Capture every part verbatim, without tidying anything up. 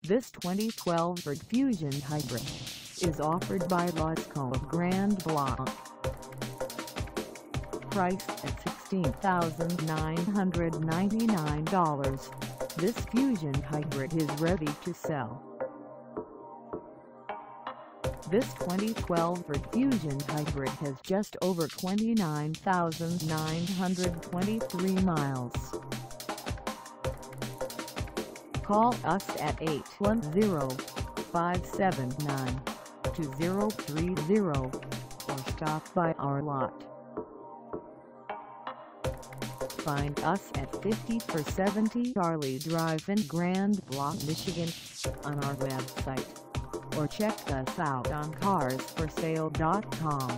This twenty twelve Ford Fusion Hybrid is offered by Lasco of Grand Blanc. Priced at sixteen thousand nine hundred ninety-nine dollars, this Fusion Hybrid is ready to sell. This twenty twelve Ford Fusion Hybrid has just over twenty-nine thousand nine hundred twenty-three miles. Call us at eight one zero, five seven nine, two zero three zero or stop by our lot. Find us at fifty four seventy Charlie Drive in Grand Blanc, Michigan on our website, or check us out on cars for sale dot com.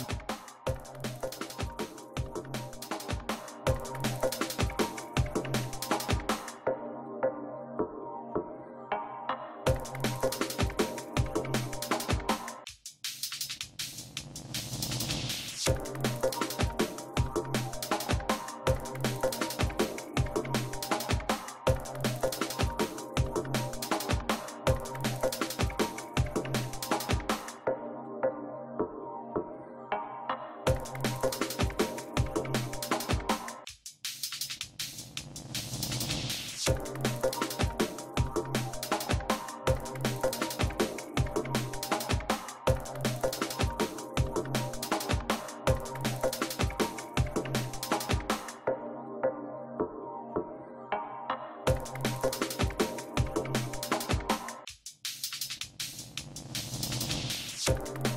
You